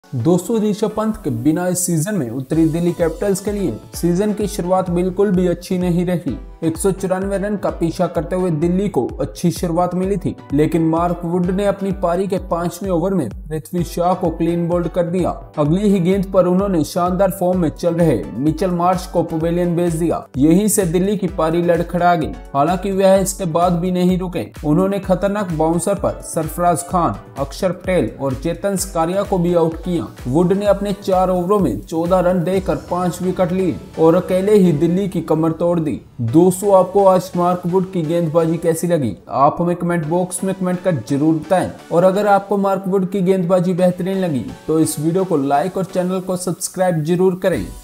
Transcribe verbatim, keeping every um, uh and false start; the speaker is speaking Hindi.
दोस्तों, ऋषभ पंत के बिना इस सीजन में उतरी दिल्ली कैपिटल्स के लिए सीजन की शुरुआत बिल्कुल भी अच्छी नहीं रही। एक सौ चौरानवे रन का पीछा करते हुए दिल्ली को अच्छी शुरुआत मिली थी, लेकिन मार्क वुड ने अपनी पारी के पांचवें ओवर में पृथ्वी शॉ को क्लीन बोल्ड कर दिया। अगली ही गेंद पर उन्होंने शानदार फॉर्म में चल रहे मिचेल मार्श को पवेलियन भेज दिया। यहीं से दिल्ली की पारी लड़खड़ा गई। हालांकि वह इसके बाद भी नहीं रुके। उन्होंने खतरनाक बाउंसर पर सरफराज खान, अक्षर पटेल और चेतन सकारिया को भी आउट किया। वुड ने अपने चार ओवरों में चौदह रन देकर पांच विकेट लिए और अकेले ही दिल्ली की कमर तोड़ दी। दोस्तों, आपको आज मार्क वुड की गेंदबाजी कैसी लगी? आप हमें कमेंट बॉक्स में कमेंट कर जरूर बताएं। और अगर आपको मार्क वुड की गेंदबाजी बेहतरीन लगी तो इस वीडियो को लाइक और चैनल को सब्सक्राइब जरूर करें।